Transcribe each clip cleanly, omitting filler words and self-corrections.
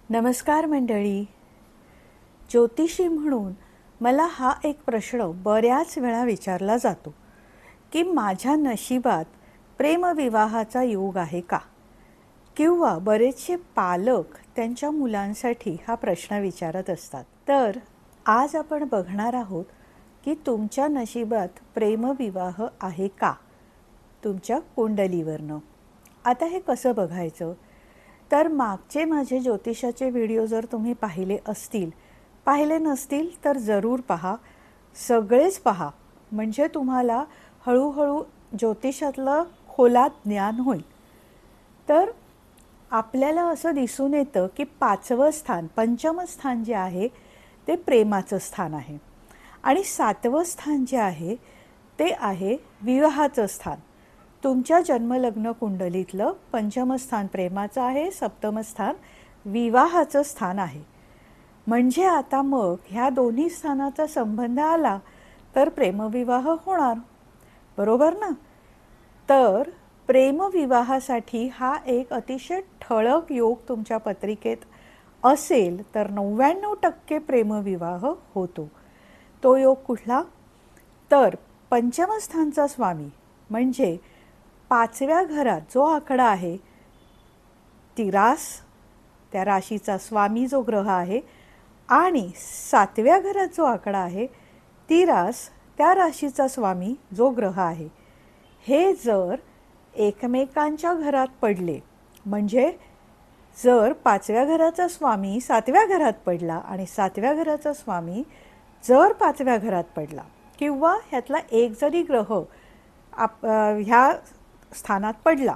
नमस्कार मंडळी. ज्योतिषी म्हणून मला हा एक प्रश्न बऱ्याच वेळा विचारला जातो की माझ्या नशिबात प्रेमविवाहाचा योग आहे का? किंवा बरेचसे पालक त्यांच्या मुलांसाठी हा प्रश्न विचारत असतात. तर आज आपण बघणार आहोत की तुमच्या नशिबात प्रेमविवाह आहे का तुमच्या कुंडलीवरनं. आता हे कसं बघायचं? तर मागचे माझे ज्योतिषाचे व्हिडिओ जर तुम्ही पाहिले नसतील तर जरूर पहा, सगळेच पहा, म्हणजे तुम्हाला हळूहळू ज्योतिषातलं खोलात ज्ञान होईल. तर आपल्याला असं दिसून येतं की 5वं स्थान, पंचम स्थान जे आहे ते प्रेमाचं स्थान आहे आणि 7वं स्थान जे आहे ते आहे विवाहाचं स्थान. तुमच्या जन्मलग्न कुंडलीतलं पंचम स्थान प्रेमाचं आहे, 7वं स्थान विवाहाचं स्थान आहे. म्हणजे आता मग ह्या दोन्ही स्थानाचा संबंध आला तर प्रेमविवाह होणार, बरोबर ना? तर प्रेमविवाहासाठी हा एक अतिशय ठळक योग तुमच्या पत्रिकेत असेल तर 99% प्रेमविवाह होतो. तो योग कुठला? तर पंचम स्थानचा स्वामी म्हणजे 5व्या घरात जो आकडा आहे तिरास, त्या राशीचा स्वामी जो ग्रह आहे, आणि 7व्या घरात जो आकडा आहे तिरास, त्या राशीचा स्वामी जो ग्रह आहे, हे जर एकमेकांच्या घरात पडले, म्हणजे जर 5व्या घराचा स्वामी 7व्या घरात पडला आणि 7व्या घराचा स्वामी जर 5व्या घरात पडला, किंवा ह्यातला एक जरी ग्रह ह्या स्थानात पडला,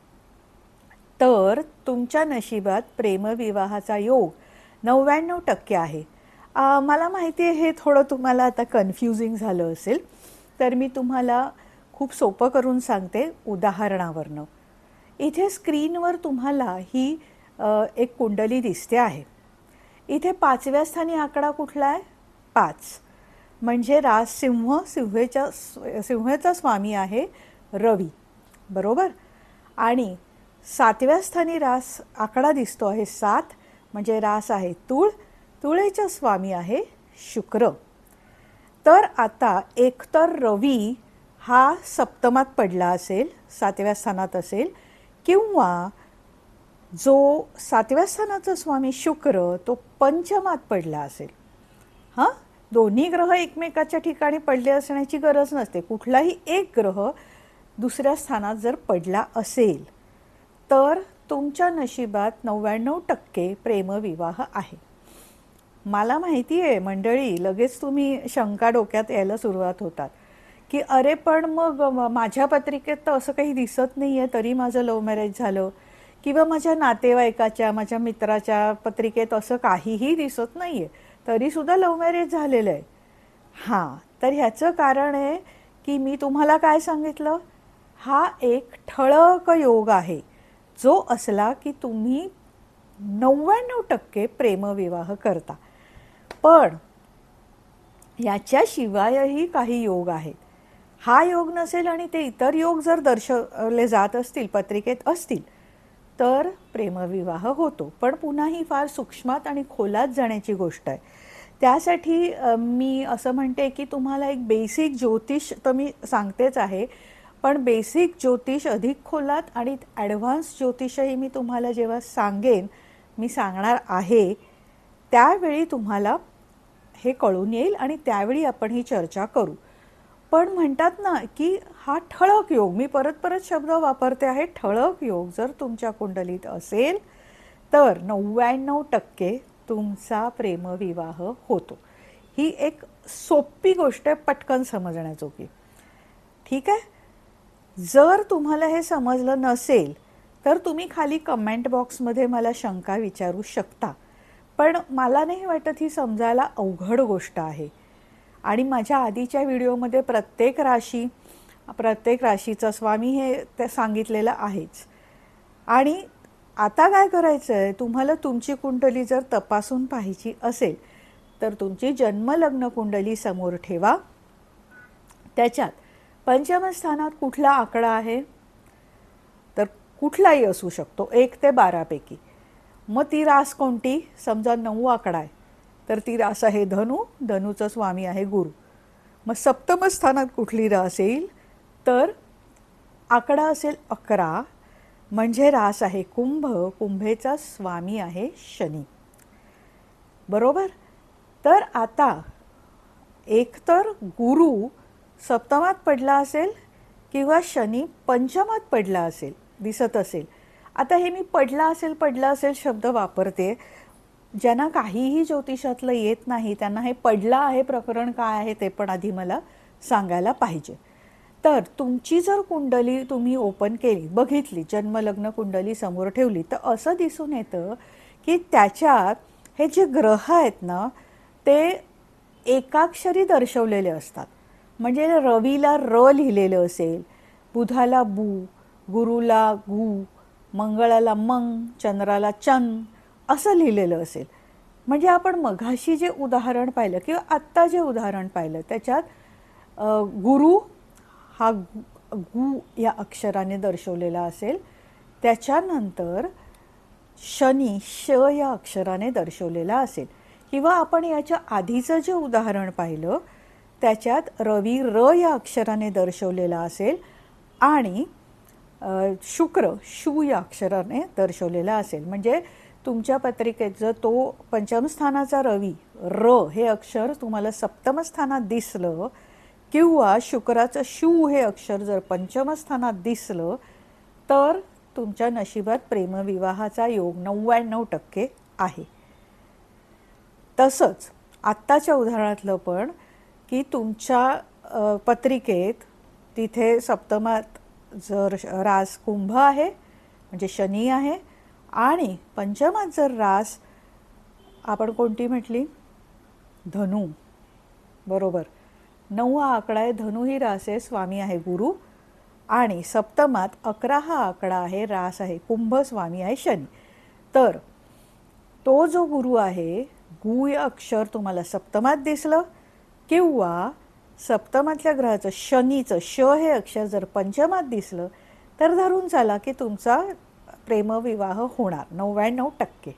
तर तुमच्या नशिबात प्रेमविवाहाचा योग 99% आहे. मला माहिती आहे हे थोडं तुम्हाला आता कन्फ्युजिंग झालं असेल, तर मी तुम्हाला खूप सोपं करून सांगते उदाहरणावरनं. इथे स्क्रीनवर तुम्हाला ही एक कुंडली दिसते आहे. इथे 5व्या स्थानी आकडा कुठला आहे? 5, म्हणजे रास सिंह, सिंहाचा स्वामी आहे रवी, बरोबर. आणि 7व्या स्थानी रास आकडा दिसतो आहे 7, म्हणजे रास आहे तूळ, तुळेचा स्वामी आहे शुक्र. तर आता एकतर रवी हा सप्तमात पडला असेल, 7व्या स्थानात असेल, किंवा जो 7व्या स्थानाचा स्वामी शुक्र तो पंचमात पडला असेल. हां, दोन्ही ग्रह एकमेकाच्या ठिकाणी पडले असण्याची गरज नसते. कुठलाही एक ग्रह दुसऱ्या स्थानात जर पडला असेल तर तुमच्या नशिबात 99% प्रेमविवाह आहे. मला माहिती आहे मंडळी, लगेच तुम्ही शंका डोक्यात यायला सुरुवात होतात की अरे पण मग माझ्या पत्रिकेत तर असं काही दिसत नाही आहे, तरी माझं लव्ह मॅरेज झालं, किंवा माझ्या नातेवाईकाच्या, माझ्या मित्राच्या पत्रिकेत असं काहीही दिसत नाही आहे, तरीसुद्धा लव्ह मॅरेज झालेलं आहे. हां, तर ह्याचं कारण आहे की मी तुम्हाला काय सांगितलं, हा एक ठळक योग आहे जो असला की तुम्ही 99% प्रेमविवाह करता. पण याच्याशिवायही काही योग आहेत. हा योग नसेल आणि ते इतर योग जर दर्शवले जात असतील, पत्रिकेत असतील, तर प्रेमविवाह होतो. पण पुन्हा ही फार सूक्ष्मात आणि खोलात जाण्याची गोष्ट आहे. त्यासाठी मी असं म्हणते की तुम्हाला एक बेसिक ज्योतिष तर मी सांगतेच आहे, पण बेसिक ज्योतिष अधिक खोलात आणि ॲडव्हान्स ज्योतिषही मी तुम्हाला जेव्हा मी सांगणार आहे त्यावेळी तुम्हाला हे कळून येईल आणि त्यावेळी आपण ही चर्चा करू. पण म्हणतात ना की हा ठळक योग, मी परत परत शब्द वापरते आहे, ठळक योग जर तुमच्या कुंडलीत असेल तर 99% तुमचा प्रेमविवाह होतो. ही एक सोपी गोष्ट आहे, पटकन समजण्याजोगी. ठीक आहे. जर तुम्हाला हे समजलं नसेल तर तुम्ही खाली कमेंट बॉक्समध्ये मला शंका विचारू शकता, पण मला नाही वाटत ही समजायला अवघड गोष्ट आहे. आणि माझ्या आधीच्या व्हिडिओमध्ये प्रत्येक राशीचा स्वामी हे ते सांगितलेलं आहेच. आणि आता काय करायचं आहे, तुम्हाला तुमची कुंडली जर तपासून पाहायची असेल तर तुमची जन्मलग्न कुंडली समोर ठेवा. त्याच्यात पंचम स्थानात कुठला आकडा आहे, तर कुठलाही असू शकतो, 1 ते 12 पैकी. मग ती रास कोणती? समजा 9 आकडा आहे तर ती रास आहे धनु, धनुचा स्वामी आहे गुरु. मग सप्तम स्थानात कुठली रास येईल? तर आकडा असेल 11, म्हणजे रास आहे कुंभ, कुंभेचा स्वामी आहे शनी. बरोबर. तर आता एकतर गुरु सप्तमात पडला असेल किंवा शनी पंचमात पडला असेल, दिसत असेल. आता हे मी पडला असेल शब्द वापरते. ज्यांना काहीही ज्योतिषातलं येत नाही त्यांना हे पडला आहे प्रकरण काय आहे ते पण आधी मला सांगायला पाहिजे. तर तुमची जर कुंडली तुम्ही ओपन केली, बघितली, जन्मलग्न कुंडली समोर ठेवली, तर असं दिसून येतं की त्याच्यात हे जे ग्रह आहेत ना ते एकाक्षरी दर्शवलेले असतात. म्हणजे रवीला र लिहिलेलं असेल, बुधाला बू, गुरुला गु, मंगळाला मंग, चंद्राला चंद असं लिहिलेलं असेल. म्हणजे आपण मघाशी जे उदाहरण पाहिलं किंवा आत्ता जे उदाहरण पाहिलं त्याच्यात गुरु हा गु या अक्षराने दर्शवलेला असेल, त्याच्यानंतर शनी श या अक्षराने दर्शवलेला असेल. किंवा आपण याच्या आधीचं जे उदाहरण पाहिलं त्याच्यात रवी र या अक्षराने दर्शवलेला असेल आणि शुक्र शू या अक्षराने दर्शवलेला असेल. म्हणजे तुमच्या पत्रिकेत जर तो पंचम स्थानाचा रवी र हे अक्षर तुम्हाला सप्तम स्थानात दिसलं किंवा शुक्राचं शू हे अक्षर जर पंचम स्थानात दिसलं तर तुमच्या नशिबात प्रेमविवाहाचा योग 99% आहे. तसंच आत्ताच्या उदाहरणातलं पण की तुमच्या पत्रिकेत तिथे सप्तमात जर रास कुंभ आहे म्हणजे शनी आहे आणि पंचमात जर रास आपण कोणती म्हटली? धनु. बरोबर. 9 हा आकडा आहे, धनु ही रास आहे, स्वामी आहे गुरु. आणि सप्तमात 11 हा आकडा आहे, रास आहे कुंभ, स्वामी आहे शनी. तर तो जो गुरु आहे, गु या अक्षर तुम्हाला सप्तमात दिसलं किंवा सप्तमातल्या ग्रहाचं शनीचं श हे अक्षर जर पंचमात दिसलं तर धरून चाला की तुमचा प्रेमविवाह होणार 99%.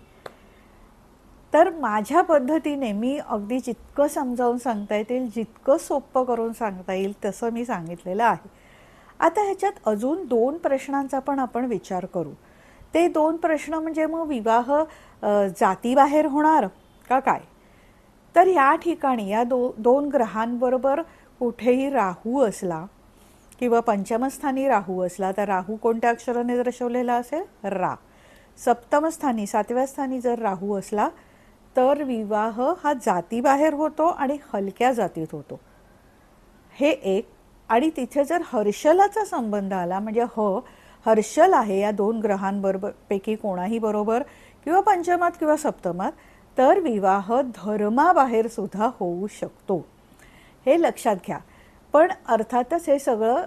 तर माझ्या पद्धतीने मी अगदी जितकं समजावून सांगता येईल, जितकं सोपं करून सांगता येईल तसं मी सांगितलेलं आहे. आता ह्याच्यात अजून 2 प्रश्नांचा पण आपण विचार करू. ते 2 प्रश्न म्हणजे मग विवाह जातीबाहेर होणार का काय? तर या ठिकाणी या 2 ग्रहांबरोबर कुठेही राहू असला किंवा पंचमस्थानी राहू असला तर राहू कोणत्या अक्षराने दर्शवलेला असेल? रा. सप्तमस्थानी 7व्या स्थानी जर राहू असला तर विवाह हा जातीबाहेर होतो आणि हलक्या जातीत होतो. हे एक. आणि तिथे जर हर्षलाचा संबंध आला म्हणजे हर्षल आहे या 2 ग्रहांबरोबर पैकी कोणाही बरोबर किंवा पंचमात किंवा सप्तमात तर विवाह धर्माबाहेर सुद्धा होऊ शकतो. हे लक्षात घ्या. पण अर्थातच हे सगळं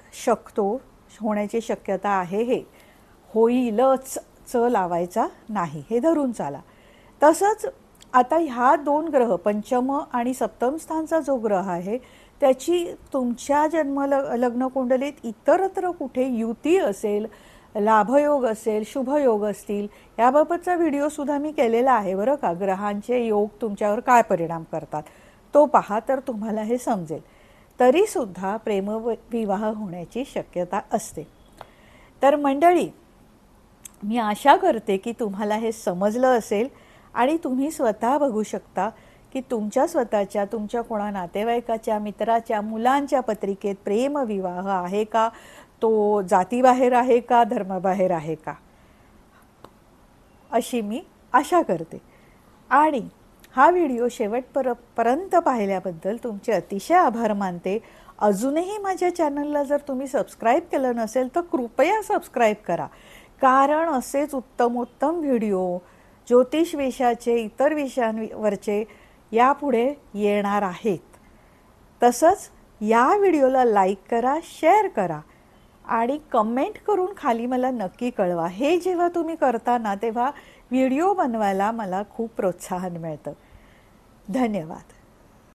होण्याची शक्यता आहे. हे होईलच च लावायचा नाही, हे धरून चाला. तसंच आता ह्या 2 ग्रह पंचम आणि सप्तम स्थानचा जो ग्रह आहे त्याची तुमच्या लग्न कुंडलीत इतरत्र कुठे युती असेल, लाभयोग असेल, शुभयोग असतील याबाबतचा व्हिडिओसुद्धा मी केलेला आहे बरं का. ग्रहांचे योग तुमच्यावर काय परिणाम करतात तो पहा तर तुम्हाला हे समजेल. तरीसुद्धा प्रेमविवाह होण्याची शक्यता असते. तर मंडळी, मी आशा करते की तुम्हाला हे समजलं असेल आणि तुम्ही स्वतः बघू शकता की तुमच्या स्वतःच्या, तुमच्या कोणा नातेवाईकाच्या, मित्राच्या, मुलांच्या पत्रिकेत प्रेमविवाह आहे का, तो जातीबाहेर आहे का, धर्माबाहेर आहे का, अशी मी आशा करते. आणि हा व्हिडिओ शेवटपर्यंत पाहिल्याबद्दल तुमचे अतिशय आभार मानते. अजूनही माझ्या चॅनलला जर तुम्ही सबस्क्राईब केलं नसेल तर कृपया सबस्क्राईब करा, कारण असेच उत्तमोत्तम व्हिडिओ ज्योतिष विषयाचे, इतर विषयांवरचे यापुढे येणार आहेत. तसंच या व्हिडिओला लाईक करा, शेअर करा आणि कमेंट करून खाली मला नक्की कळवा. हे जेव्हा तुम्ही करता ना तेव्हा व्हिडिओ बनवायला मला खूप प्रोत्साहन मिळतं. धन्यवाद.